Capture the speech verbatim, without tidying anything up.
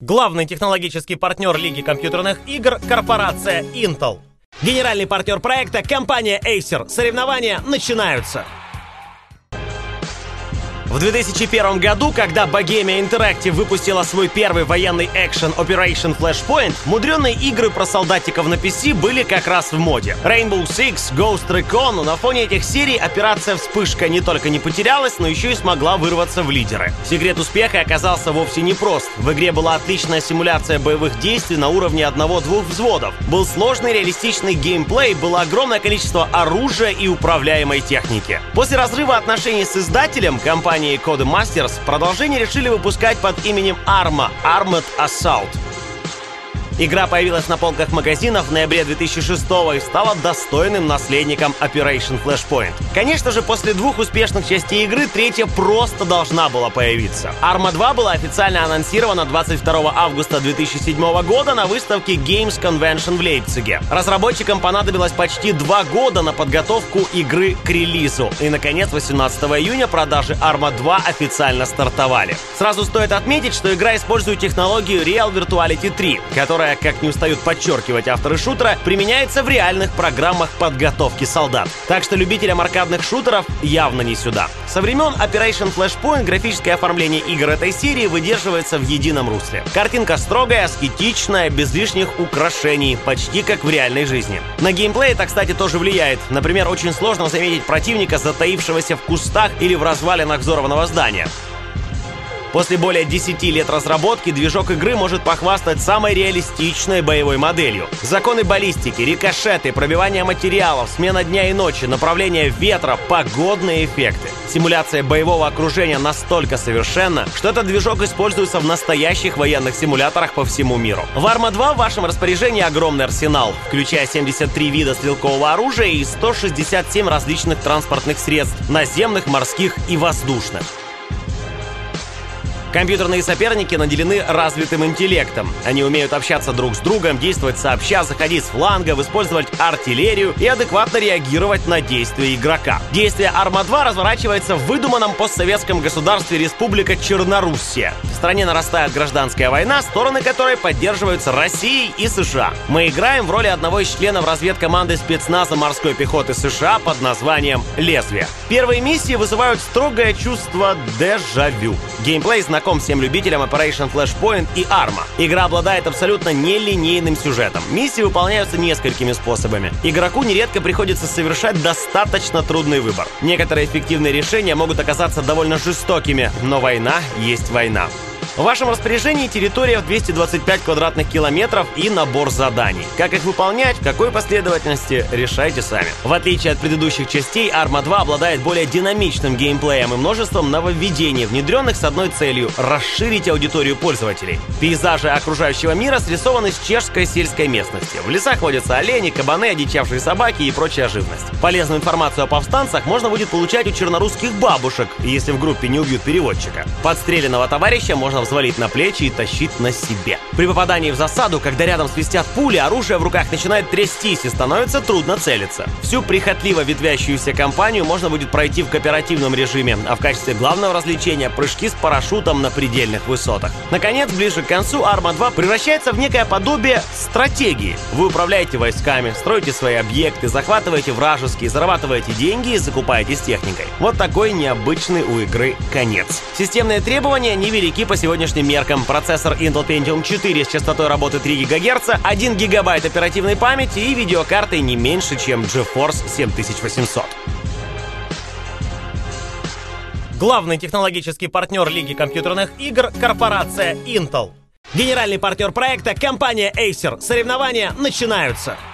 Главный технологический партнер Лиги компьютерных игр – корпорация Intel. Генеральный партнер проекта – компания Acer. Соревнования начинаются. В две тысячи первом году, когда Bohemia Interactive выпустила свой первый военный экшен Operation Flashpoint, мудреные игры про солдатиков на пи си были как раз в моде. Rainbow Six, Ghost Recon, но на фоне этих серий операция «Вспышка» не только не потерялась, но еще и смогла вырваться в лидеры. Секрет успеха оказался вовсе непрост. В игре была отличная симуляция боевых действий на уровне одного-двух взводов. Был сложный реалистичный геймплей, было огромное количество оружия и управляемой техники. После разрыва отношений с издателем, компания Codemasters, продолжение решили выпускать под именем Arma — Armored Assault. Игра появилась на полках магазинов в ноябре две тысячи шестого и стала достойным наследником Operation Flashpoint. Конечно же, после двух успешных частей игры третья просто должна была появиться. Arma два была официально анонсирована двадцать второго августа две тысячи седьмого года на выставке Games Convention в Лейпциге. Разработчикам понадобилось почти два года на подготовку игры к релизу. И, наконец, восемнадцатого июня продажи Arma два официально стартовали. Сразу стоит отметить, что игра использует технологию Real Virtuality три, которая, как не устают подчеркивать авторы шутера, применяется в реальных программах подготовки солдат. Так что любителям аркадных шутеров явно не сюда. Со времен Operation Flashpoint графическое оформление игр этой серии выдерживается в едином русле. Картинка строгая, аскетичная, без лишних украшений, почти как в реальной жизни. На геймплей это, кстати, тоже влияет. Например, очень сложно заметить противника, затаившегося в кустах или в развалинах взорванного здания. После более десяти лет разработки движок игры может похвастать самой реалистичной боевой моделью. Законы баллистики, рикошеты, пробивание материалов, смена дня и ночи, направление ветра, погодные эффекты. Симуляция боевого окружения настолько совершенна, что этот движок используется в настоящих военных симуляторах по всему миру. В Arma два в вашем распоряжении огромный арсенал, включая семьдесят три вида стрелкового оружия и сто шестьдесят семь различных транспортных средств — наземных, морских и воздушных. Компьютерные соперники наделены развитым интеллектом. Они умеют общаться друг с другом, действовать сообща, заходить с флангов, использовать артиллерию и адекватно реагировать на действия игрока. Действие Arma два разворачивается в выдуманном постсоветском государстве Республика Черноруссия. В стране нарастает гражданская война, стороны которой поддерживаются Россией и США. Мы играем в роли одного из членов разведкоманды спецназа морской пехоты США под названием «Лезвие». Первые миссии вызывают строгое чувство дежавю. Геймплей знаком всем любителям Operation Flashpoint и Arma. Игра обладает абсолютно нелинейным сюжетом. Миссии выполняются несколькими способами. Игроку нередко приходится совершать достаточно трудный выбор. Некоторые эффективные решения могут оказаться довольно жестокими, но война есть война. В вашем распоряжении территория в двести двадцать пять квадратных километров и набор заданий. Как их выполнять, в какой последовательности, решайте сами. В отличие от предыдущих частей, Arma два обладает более динамичным геймплеем и множеством нововведений, внедренных с одной целью — расширить аудиторию пользователей. Пейзажи окружающего мира срисованы с чешской сельской местности. В лесах водятся олени, кабаны, одичавшие собаки и прочая живность. Полезную информацию о повстанцах можно будет получать у чернорусских бабушек, если в группе не убьют переводчика. Подстреленного товарища можно взвалить на плечи и тащить на себе. При попадании в засаду, когда рядом свистят пули, оружие в руках начинает трястись и становится трудно целиться. Всю прихотливо ветвящуюся кампанию можно будет пройти в кооперативном режиме, а в качестве главного развлечения — прыжки с парашютом на предельных высотах. Наконец, ближе к концу, Arma два превращается в некое подобие стратегии. Вы управляете войсками, строите свои объекты, захватываете вражеские, зарабатываете деньги и закупаетесь техникой. Вот такой необычный у игры конец. Системные требования невелики по сегодняшним меркам. Процессор Intel Pentium четыре с частотой работы три гигагерца, один гигабайт оперативной памяти и видеокартой не меньше, чем GeForce семь тысяч восемьсот. Главный технологический партнер Лиги компьютерных игр – корпорация Intel. Генеральный партнер проекта – компания Acer. Соревнования начинаются.